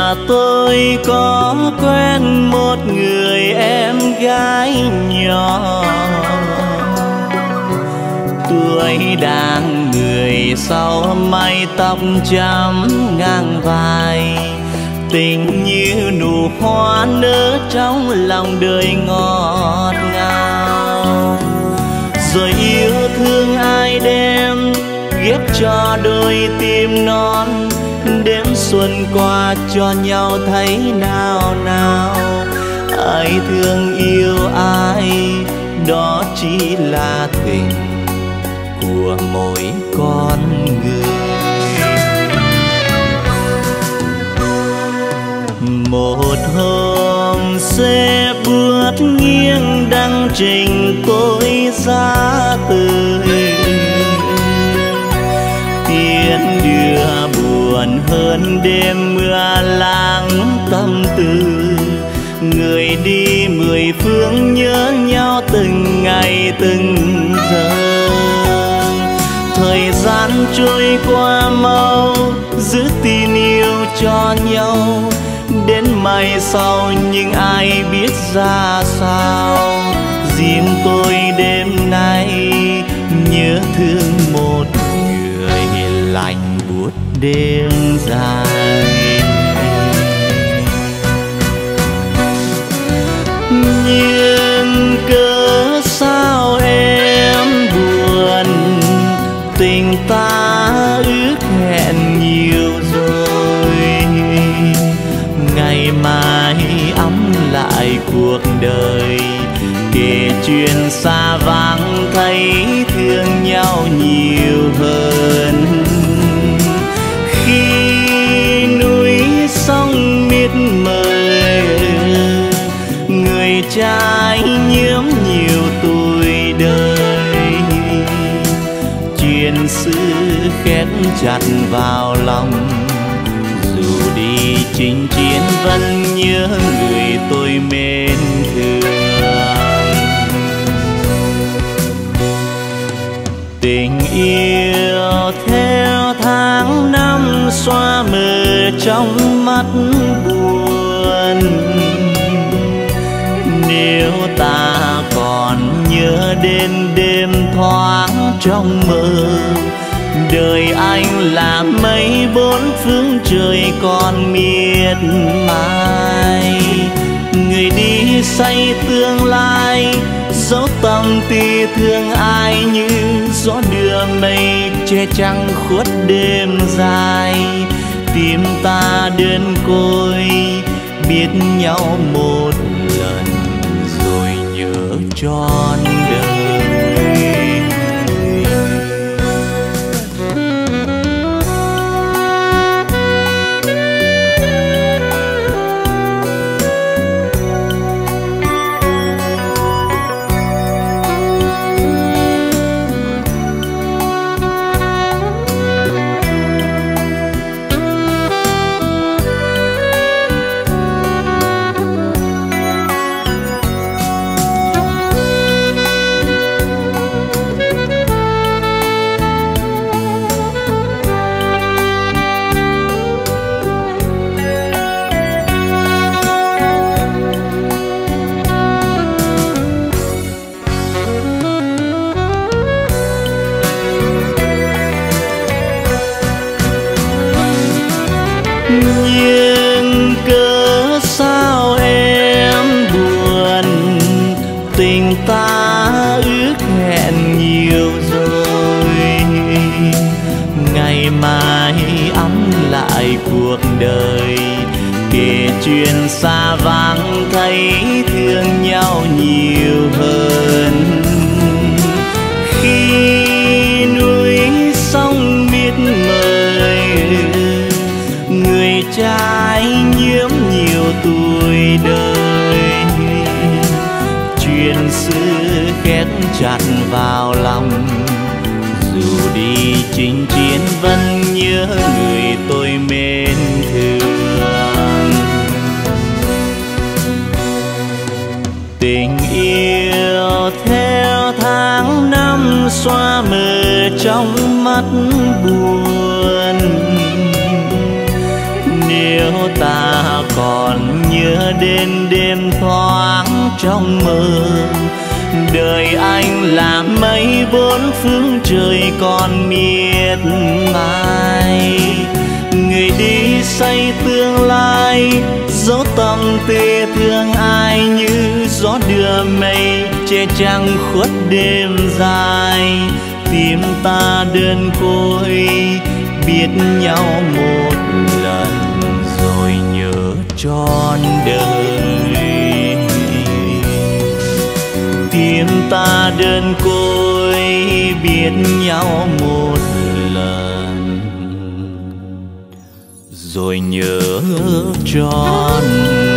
nhà tôi có quen một người em gái nhỏ, tuổi đang 16, mái tóc chấm ngang vai, tình như nụ hoa nở trong lòng đời ngọt ngào. Rồi yêu thương ai đem ghép cho đôi tim non, đêm xuân qua cho nhau thấy nào nào. Ai thương yêu ai, đó chỉ là tình của mỗi con người. Một hôm xe bước nghiêng đăng trình tôi ra tươi, tiếng đưa buồn hơn đêm mưa lãng tâm tư. Người đi mười phương nhớ nhau từng ngày từng giờ, thời gian trôi qua mau giữ tin yêu cho nhau. Đến mai sau nhưng ai biết ra sao, riêng tôi đêm nay nhớ thương một người lạnh buốt đêm dài. Nhưng cớ sao em buồn, tình ta ước hẹn nhiều rồi. Ngày mai ấm lại cuộc đời, kể chuyện xa vắng thấy thương nhau nhiều hơn. Khi núi sông miệt mời, người trai nhiễm nhiều tuổi đời. Chuyện xưa khép chặt vào lòng, dù đi chinh chiến vẫn nhớ người tôi mến thương. Tình yêu theo tháng năm xóa mờ trong mắt buồn. Nếu ta còn nhớ đến đêm thoáng trong mơ, đời anh là mây bốn phương trời còn miệt mài. Người đi say tương lai, dấu tâm ti thương ai như gió đưa mây che trăng khuất đêm dài. Tim ta đơn côi biết nhau một lần rồi nhớ trọn đời. Nhưng cớ sao em buồn, tình ta ước hẹn nhiều rồi. Ngày mai ấm lại cuộc đời, kể chuyện xa vắng thấy thương nhau nhiều hơn. Khi núi sông miệt mời, người trai nhiễm nhiều tuổi đời. Chuyện xưa khép chặt vào lòng, dù đi chinh chiến vẫn nhớ người tôi mến thương. Tình yêu theo tháng năm xóa mờ trong mắt buồn. Nếu ta còn nhớ đến đêm thoáng trong mơ. Đời anh là mây bốn phương trời còn miệt mài. Người đi xây tương lai, dấu tâm tê thương ai như gió đưa mây che trăng khuất đêm dài. Tim ta đơn côi biết nhau một lần rồi nhớ trọn đời. Tim ta đơn côi biết nhau một lần rồi nhớ trọn